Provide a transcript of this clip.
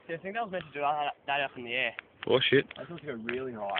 I think that was meant to do that up in the air. Oh shit. That's supposed to go really high.